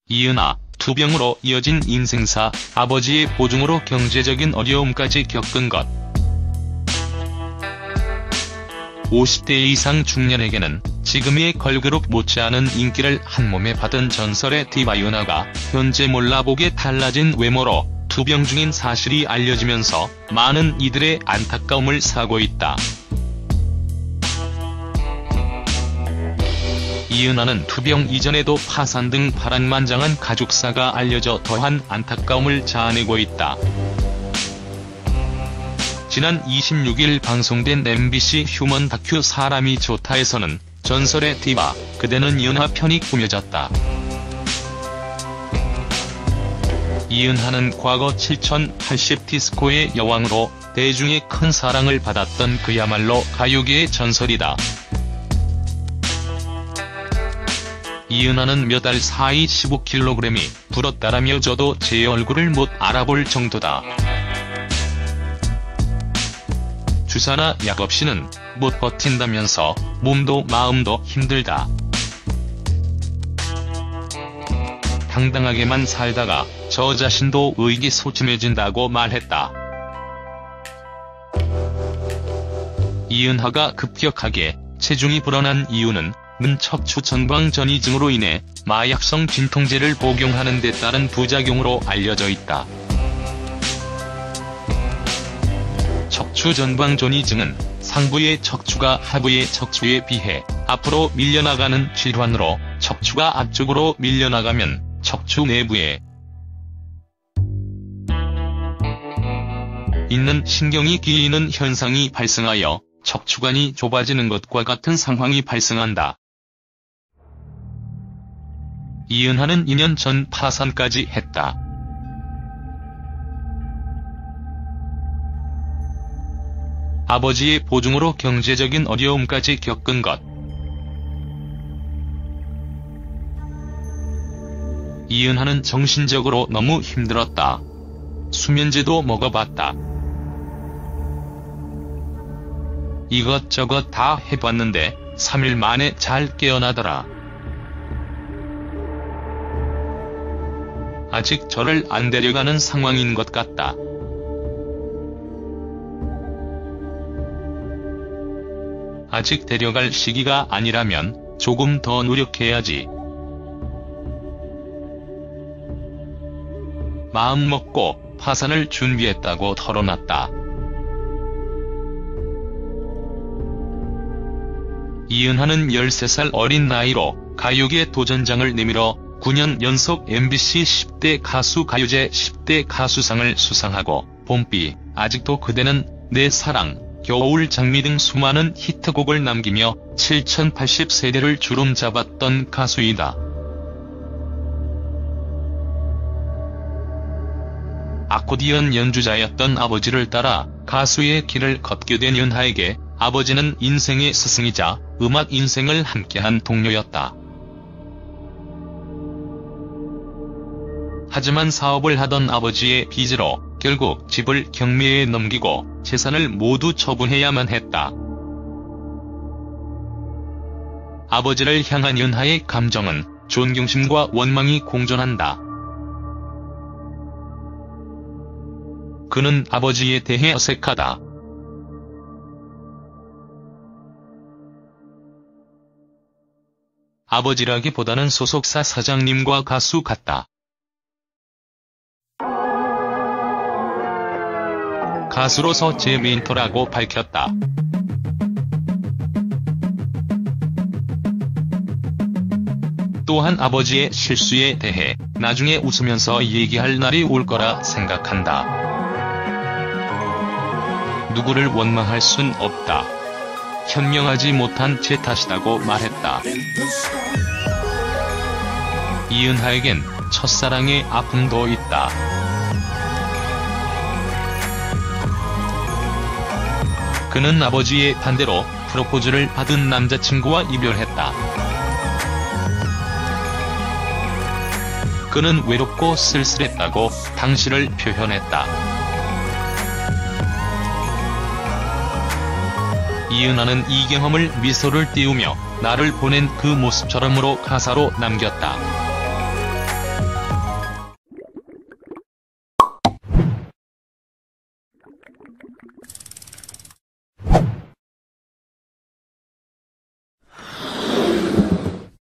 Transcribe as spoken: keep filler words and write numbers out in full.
이은하, 투병으로 이어진 인생사, 아버지의 보증으로 경제적인 어려움까지 겪은 것. 오십 대 이상 중년에게는 지금의 걸그룹 못지않은 인기를 한몸에 받은 전설의 디바 이은하가 현재 몰라보게 달라진 외모로 투병 중인 사실이 알려지면서 많은 이들의 안타까움을 사고 있다. 이은하는 투병 이전에도 파산 등 파란만장한 가족사가 알려져 더한 안타까움을 자아내고 있다. 지난 이십육 일 방송된 엠비씨 휴먼 다큐 사람이 좋다에서는 전설의 디바, 그대는 이은하 편이 꾸며졌다. 이은하는 과거 칠천팔십 디스코의 여왕으로 대중의 큰 사랑을 받았던 그야말로 가요계의 전설이다. 이은하는 몇 달 사이 십오 킬로그램이 불었다라며 저도 제 얼굴을 못 알아볼 정도다. 주사나 약 없이는 못 버틴다면서 몸도 마음도 힘들다. 당당하게만 살다가 저 자신도 의기소침해진다고 말했다. 이은하가 급격하게 체중이 불어난 이유는 는 척추 전방 전이증으로 인해 마약성 진통제를 복용하는 데 따른 부작용으로 알려져 있다. 척추 전방 전이증은 상부의 척추가 하부의 척추에 비해 앞으로 밀려나가는 질환으로 척추가 앞쪽으로 밀려나가면 척추 내부에 있는 신경이 기이는 현상이 발생하여 척추관이 좁아지는 것과 같은 상황이 발생한다. 이은하는 이 년 전 파산까지 했다. 아버지의 보증으로 경제적인 어려움까지 겪은 것. 이은하는 정신적으로 너무 힘들었다. 수면제도 먹어봤다. 이것저것 다 해봤는데 삼 일 만에 잘 깨어나더라. 아직 저를 안 데려가는 상황인 것 같다. 아직 데려갈 시기가 아니라면 조금 더 노력해야지. 마음 먹고 파산을 준비했다고 털어놨다. 이은하는 열세 살 어린 나이로 가요계 도전장을 내밀어 구 년 연속 엠비씨 십 대 가수 가요제 십 대 가수상을 수상하고 봄비, 아직도 그대는 내 사랑, 겨울 장미 등 수많은 히트곡을 남기며 칠천팔십 세대를 주름잡았던 가수이다. 아코디언 연주자였던 아버지를 따라 가수의 길을 걷게 된 이은하에게 아버지는 인생의 스승이자 음악 인생을 함께한 동료였다. 하지만 사업을 하던 아버지의 빚으로 결국 집을 경매에 넘기고 재산을 모두 처분해야만 했다. 아버지를 향한 이은하의 감정은 존경심과 원망이 공존한다. 그는 아버지에 대해 어색하다. 아버지라기보다는 소속사 사장님과 가수 같다. 가수로서 제 멘토라고 밝혔다. 또한 아버지의 실수에 대해 나중에 웃으면서 얘기할 날이 올 거라 생각한다. 누구를 원망할 순 없다. 현명하지 못한 제 탓이라고 말했다. 이은하에겐 첫사랑의 아픔도 있다. 그는 아버지의 반대로 프로포즈를 받은 남자친구와 이별했다. 그는 외롭고 쓸쓸했다고 당시를 표현했다. 이은하는 이 경험을 미소를 띄우며 나를 보낸 그 모습처럼으로 가사로 남겼다.